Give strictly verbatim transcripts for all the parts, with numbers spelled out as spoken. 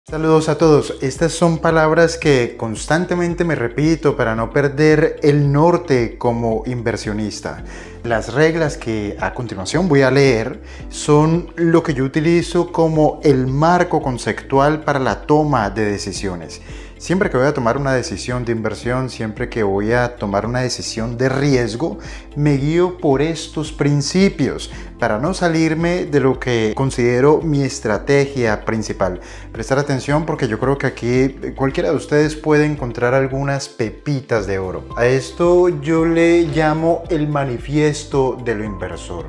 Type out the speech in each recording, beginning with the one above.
Saludos a todos. Estas son palabras que constantemente me repito para no perder el norte como inversionista. Las reglas que a continuación voy a leer son lo que yo utilizo como el marco conceptual para la toma de decisiones. Siempre que voy a tomar una decisión de inversión, siempre que voy a tomar una decisión de riesgo, me guío por estos principios para no salirme de lo que considero mi estrategia principal. Prestar atención porque yo creo que aquí cualquiera de ustedes puede encontrar algunas pepitas de oro. A esto yo le llamo el manifiesto de lo inversor.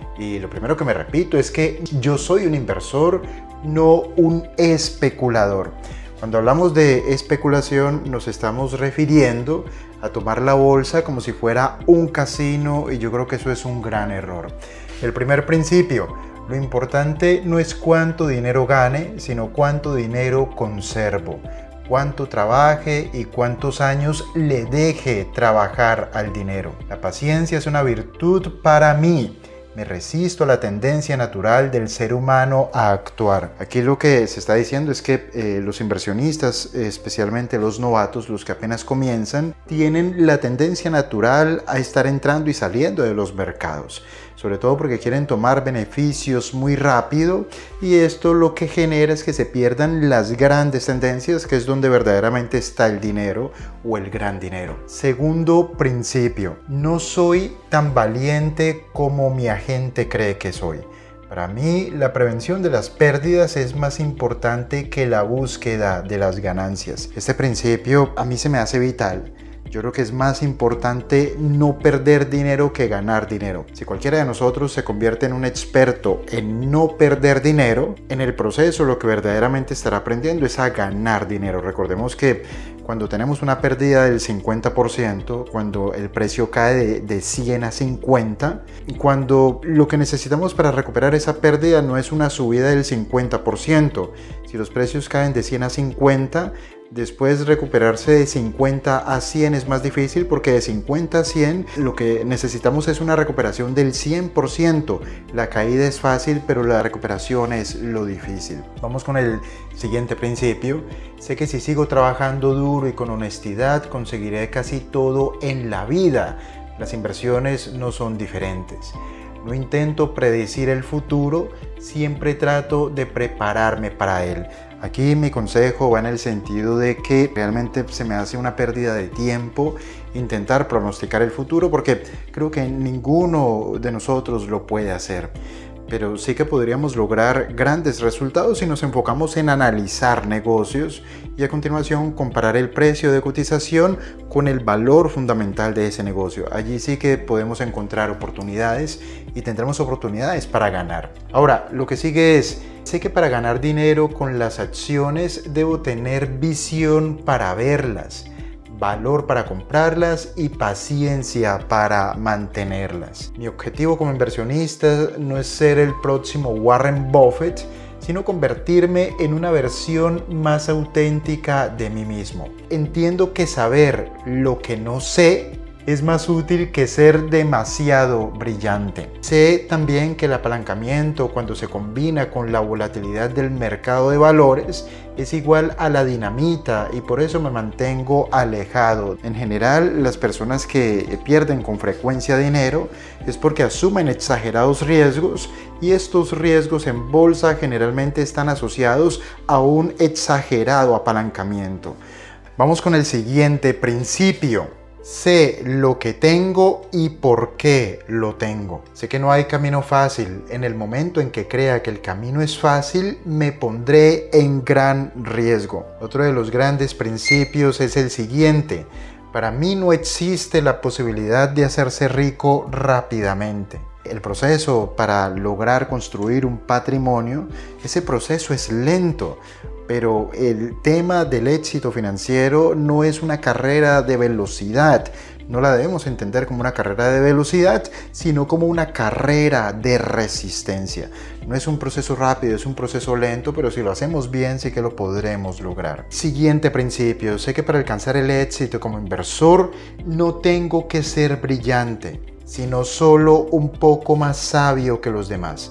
Y lo primero que me repito es que yo soy un inversor, no un especulador. Cuando hablamos de especulación nos estamos refiriendo a tomar la bolsa como si fuera un casino y yo creo que eso es un gran error. El primer principio, lo importante no es cuánto dinero gane, sino cuánto dinero conservo, cuánto trabaje y cuántos años le deje trabajar al dinero. La paciencia es una virtud para mí. Me resisto a la tendencia natural del ser humano a actuar. Aquí lo que se está diciendo es que eh, los inversionistas, especialmente los novatos, los que apenas comienzan, tienen la tendencia natural a estar entrando y saliendo de los mercados. Sobre todo porque quieren tomar beneficios muy rápido y esto lo que genera es que se pierdan las grandes tendencias, que es donde verdaderamente está el dinero o el gran dinero. Segundo principio, no soy tan valiente como mi agente cree que soy. Para mí, la prevención de las pérdidas es más importante que la búsqueda de las ganancias. Este principio a mí se me hace vital. Yo creo que es más importante no perder dinero que ganar dinero. Si cualquiera de nosotros se convierte en un experto en no perder dinero, en el proceso lo que verdaderamente estará aprendiendo es a ganar dinero. Recordemos que cuando tenemos una pérdida del cincuenta por ciento, cuando el precio cae de, de cien a cincuenta, cuando lo que necesitamos para recuperar esa pérdida no es una subida del cincuenta por ciento. Si los precios caen de cien a cincuenta, después recuperarse de cincuenta a cien es más difícil porque de cincuenta a cien lo que necesitamos es una recuperación del cien por ciento. La caída es fácil, pero la recuperación es lo difícil. Vamos con el siguiente principio. Sé que si sigo trabajando duro y con honestidad conseguiré casi todo en la vida. Las inversiones no son diferentes. No intento predecir el futuro, siempre trato de prepararme para él. Aquí mi consejo va en el sentido de que realmente se me hace una pérdida de tiempo intentar pronosticar el futuro porque creo que ninguno de nosotros lo puede hacer. Pero sí que podríamos lograr grandes resultados si nos enfocamos en analizar negocios y a continuación comparar el precio de cotización con el valor fundamental de ese negocio. Allí sí que podemos encontrar oportunidades y tendremos oportunidades para ganar. Ahora, lo que sigue es, sé que para ganar dinero con las acciones debo tener visión para verlas, valor para comprarlas y paciencia para mantenerlas. Mi objetivo como inversionista no es ser el próximo Warren Buffett, sino convertirme en una versión más auténtica de mí mismo. Entiendo que saber lo que no sé es más útil que ser demasiado brillante. Sé también que el apalancamiento, cuando se combina con la volatilidad del mercado de valores, es igual a la dinamita y por eso me mantengo alejado. En general, las personas que pierden con frecuencia dinero es porque asumen exagerados riesgos y estos riesgos en bolsa generalmente están asociados a un exagerado apalancamiento. Vamos con el siguiente principio. Sé lo que tengo y por qué lo tengo. Sé que no hay camino fácil. En el momento en que crea que el camino es fácil, me pondré en gran riesgo. Otro de los grandes principios es el siguiente. Para mí no existe la posibilidad de hacerse rico rápidamente. El proceso para lograr construir un patrimonio, ese proceso es lento. Pero el tema del éxito financiero no es una carrera de velocidad. No la debemos entender como una carrera de velocidad, sino como una carrera de resistencia. No es un proceso rápido, es un proceso lento, pero si lo hacemos bien, sí que lo podremos lograr. Siguiente principio. Sé que para alcanzar el éxito como inversor, no tengo que ser brillante, sino solo un poco más sabio que los demás.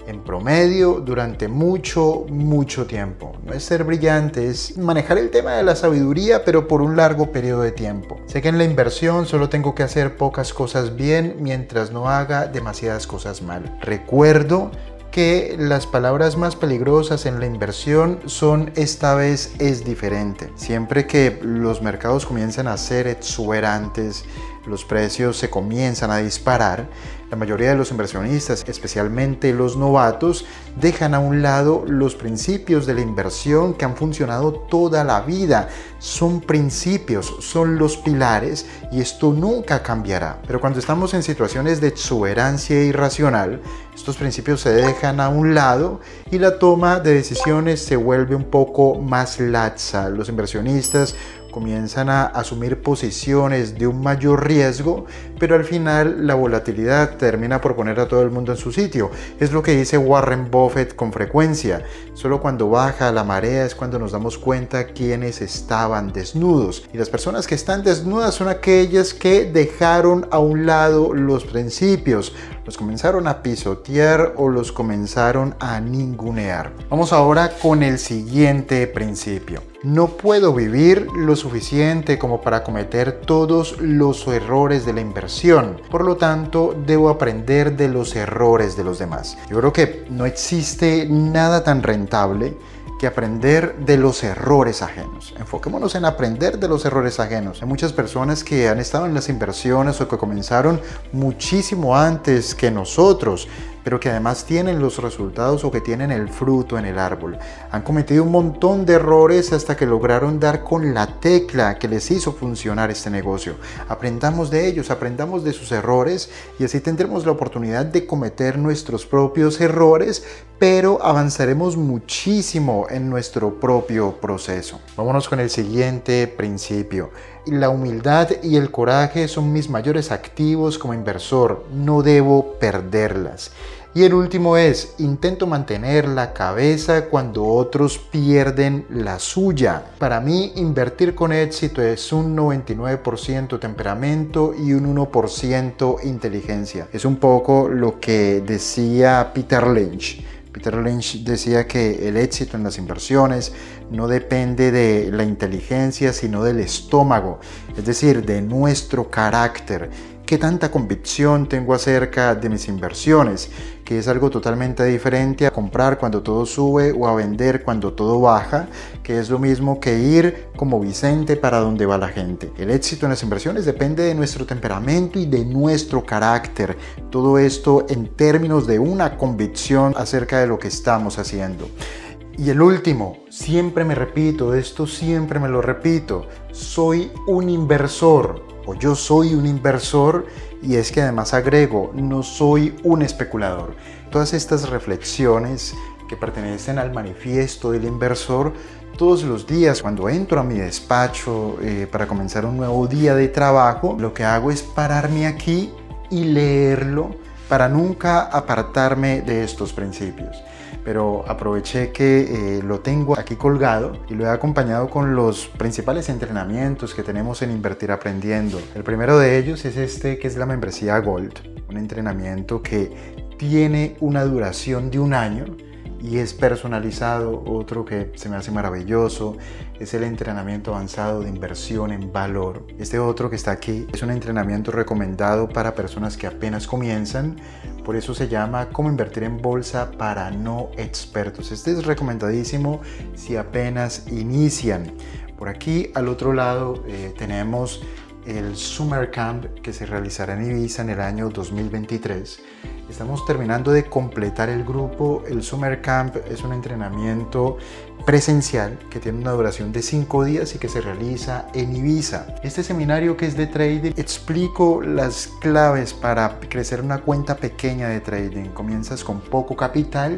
en promedio durante mucho, mucho tiempo. No es ser brillante, es manejar el tema de la sabiduría, pero por un largo periodo de tiempo. Sé que en la inversión solo tengo que hacer pocas cosas bien mientras no haga demasiadas cosas mal. Recuerdo que las palabras más peligrosas en la inversión son esta vez es diferente. Siempre que los mercados comienzan a ser exuberantes, los precios se comienzan a disparar, la mayoría de los inversionistas, especialmente los novatos, dejan a un lado los principios de la inversión que han funcionado toda la vida. Son principios, son los pilares y esto nunca cambiará. Pero cuando estamos en situaciones de exuberancia irracional, estos principios se dejan a un lado y la toma de decisiones se vuelve un poco más laxa. Los inversionistas comienzan a asumir posiciones de un mayor riesgo, pero al final la volatilidad termina por poner a todo el mundo en su sitio. Es lo que dice Warren Buffett con frecuencia. Solo cuando baja la marea es cuando nos damos cuenta quiénes estaban desnudos. Y las personas que están desnudas son aquellas que dejaron a un lado los principios, los comenzaron a pisotear o los comenzaron a ningunear. Vamos ahora con el siguiente principio. No puedo vivir lo suficiente como para cometer todos los errores de la inversión. Por lo tanto, debo aprender de los errores de los demás. Yo creo que no existe nada tan rentable que aprender de los errores ajenos. Enfoquémonos en aprender de los errores ajenos. Hay muchas personas que han estado en las inversiones o que comenzaron muchísimo antes que nosotros, pero que además tienen los resultados o que tienen el fruto en el árbol. Han cometido un montón de errores hasta que lograron dar con la tecla que les hizo funcionar este negocio. Aprendamos de ellos, aprendamos de sus errores y así tendremos la oportunidad de cometer nuestros propios errores, pero avanzaremos muchísimo en nuestro propio proceso. Vámonos con el siguiente principio. La humildad y el coraje son mis mayores activos como inversor. No debo perderlas. Y el último es, intento mantener la cabeza cuando otros pierden la suya. Para mí, invertir con éxito es un noventa y nueve por ciento temperamento y un uno por ciento inteligencia. Es un poco lo que decía Peter Lynch. Peter Lynch decía que el éxito en las inversiones no depende de la inteligencia, sino del estómago, es decir, de nuestro carácter. ¿Qué tanta convicción tengo acerca de mis inversiones? Que es algo totalmente diferente a comprar cuando todo sube o a vender cuando todo baja, que es lo mismo que ir como Vicente para donde va la gente. El éxito en las inversiones depende de nuestro temperamento y de nuestro carácter. Todo esto en términos de una convicción acerca de lo que estamos haciendo. Y el último, siempre me repito, esto siempre me lo repito, soy un inversor. O yo soy un inversor y es que además agrego, no soy un especulador. Todas estas reflexiones que pertenecen al manifiesto del inversor, todos los días cuando entro a mi despacho eh, para comenzar un nuevo día de trabajo, lo que hago es pararme aquí y leerlo para nunca apartarme de estos principios. Pero aproveché que eh, lo tengo aquí colgado y lo he acompañado con los principales entrenamientos que tenemos en Invertir Aprendiendo. El primero de ellos es este, que es la membresía Gold, un entrenamiento que tiene una duración de un año y es personalizado. Otro que se me hace maravilloso es el entrenamiento avanzado de inversión en valor. Este otro que está aquí es un entrenamiento recomendado para personas que apenas comienzan. Por eso se llama Cómo invertir en bolsa para no expertos. Este es recomendadísimo si apenas inician. Por aquí al otro lado eh, tenemos el Summer Camp que se realizará en Ibiza en el año dos mil veintitrés. Estamos terminando de completar el grupo. El Summer Camp es un entrenamiento presencial que tiene una duración de cinco días y que se realiza en Ibiza. Este seminario, que es de trading, explico las claves para crecer una cuenta pequeña de trading. Comienzas con poco capital,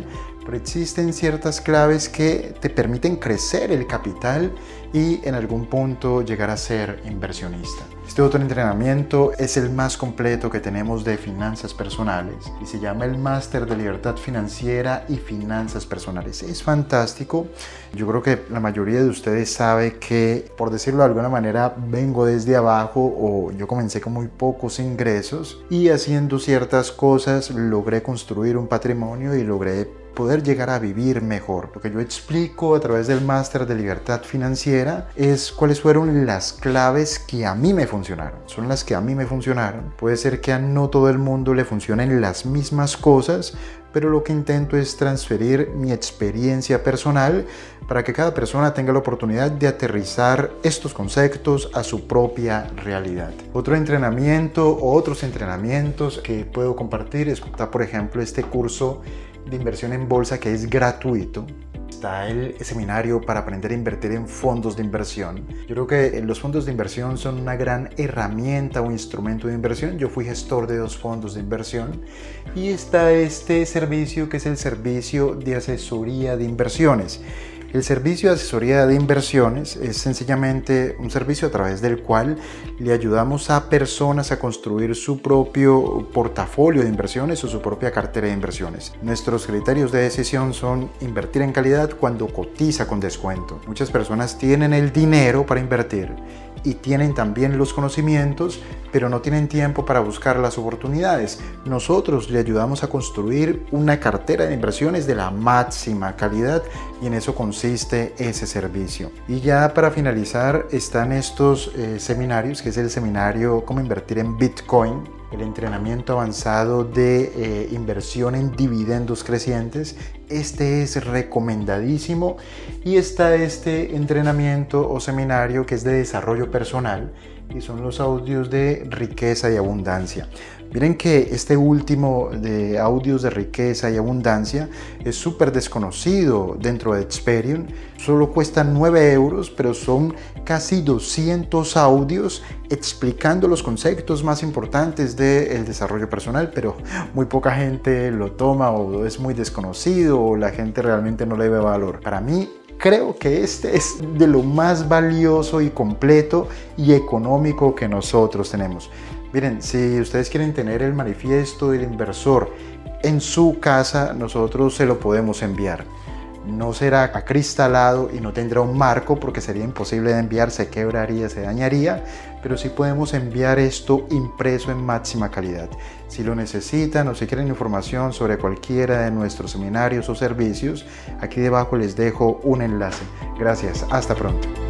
pero existen ciertas claves que te permiten crecer el capital y en algún punto llegar a ser inversionista. Este otro entrenamiento es el más completo que tenemos de finanzas personales y se llama el Máster de Libertad Financiera y Finanzas Personales. Es fantástico. Yo creo que la mayoría de ustedes sabe que, por decirlo de alguna manera, vengo desde abajo o yo comencé con muy pocos ingresos y haciendo ciertas cosas logré construir un patrimonio y logré poder llegar a vivir mejor. Lo que yo explico a través del Máster de Libertad Financiera es cuáles fueron las claves que a mí me funcionaron. Son las que a mí me funcionaron. Puede ser que a no todo el mundo le funcionen las mismas cosas, pero lo que intento es transferir mi experiencia personal para que cada persona tenga la oportunidad de aterrizar estos conceptos a su propia realidad. Otro entrenamiento o otros entrenamientos que puedo compartir está, por ejemplo, este curso de inversión en bolsa que es gratuito. Está el seminario para aprender a invertir en fondos de inversión. Yo creo que los fondos de inversión son una gran herramienta o instrumento de inversión. Yo fui gestor de dos fondos de inversión y está este servicio que es el servicio de asesoría de inversiones. El servicio de asesoría de inversiones es sencillamente un servicio a través del cual le ayudamos a personas a construir su propio portafolio de inversiones o su propia cartera de inversiones. Nuestros criterios de decisión son invertir en calidad cuando cotiza con descuento. Muchas personas tienen el dinero para invertir y tienen también los conocimientos, pero no tienen tiempo para buscar las oportunidades. Nosotros le ayudamos a construir una cartera de inversiones de la máxima calidad y en eso consiste ese servicio. Y ya para finalizar están estos eh, seminarios, que es el seminario Cómo invertir en Bitcoin, el entrenamiento avanzado de eh, inversión en dividendos crecientes. Este es recomendadísimo. Y está este entrenamiento o seminario que es de desarrollo personal y son los audios de riqueza y abundancia. Miren que este último de audios de riqueza y abundancia es súper desconocido dentro de Experian. Solo cuesta nueve euros, pero son casi doscientos audios explicando los conceptos más importantes del desarrollo personal, pero muy poca gente lo toma o es muy desconocido o la gente realmente no le ve valor. Para mí, creo que este es de lo más valioso y completo y económico que nosotros tenemos. Miren, si ustedes quieren tener el manifiesto del inversor en su casa, nosotros se lo podemos enviar. No será acristalado y no tendrá un marco porque sería imposible de enviar, se quebraría, se dañaría, pero sí podemos enviar esto impreso en máxima calidad. Si lo necesitan o si quieren información sobre cualquiera de nuestros seminarios o servicios, aquí debajo les dejo un enlace. Gracias, hasta pronto.